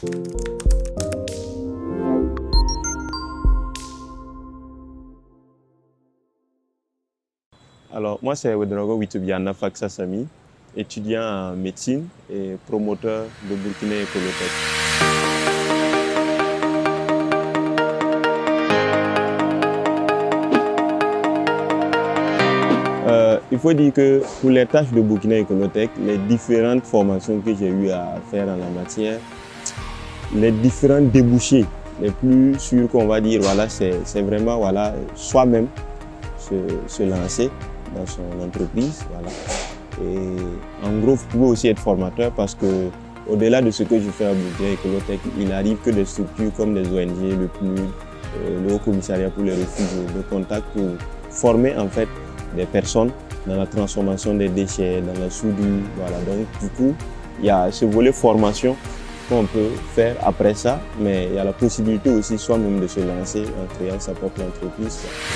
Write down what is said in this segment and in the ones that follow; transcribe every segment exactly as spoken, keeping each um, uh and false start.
Alors, moi, c'est Wedrogo Witubiana Faksa Sami, étudiant en médecine et promoteur de Burkina Ecolotech. Euh, il faut dire que pour les tâches de Burkina Ecolotech, les différentes formations que j'ai eu à faire en la matière, les différents débouchés les plus sûrs qu'on va dire, voilà, c'est vraiment voilà, soi-même se, se lancer dans son entreprise. Voilà. Et en gros, vous pouvez aussi être formateur parce que au-delà de ce que je fais à Burkina Ecolotech, il arrive que des structures comme les O N G, le P N U D, euh, le Haut Commissariat pour les réfugiés, me contactent pour former en fait des personnes dans la transformation des déchets, dans la soudure. Voilà. Donc du coup, il y a ce volet formation qu'on peut faire après ça, mais il y a la possibilité aussi soi-même de se lancer en créant sa propre entreprise.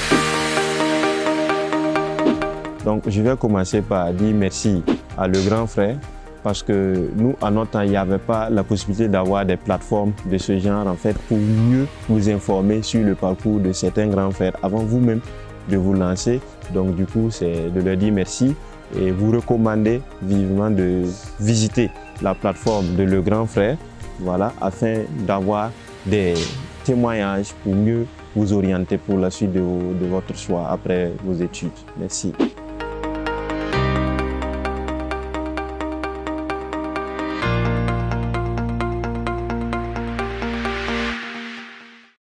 Donc je vais commencer par dire merci à Le Grand Frère parce que nous, à notre temps, il n'y avait pas la possibilité d'avoir des plateformes de ce genre en fait pour mieux vous informer sur le parcours de certains grands frères avant vous-même de vous lancer. Donc du coup, c'est de leur dire merci et vous recommander vivement de visiter la plateforme de Le Grand Frère, voilà, afin d'avoir des témoignages pour mieux vous orienter pour la suite de, de votre choix après vos études. Merci.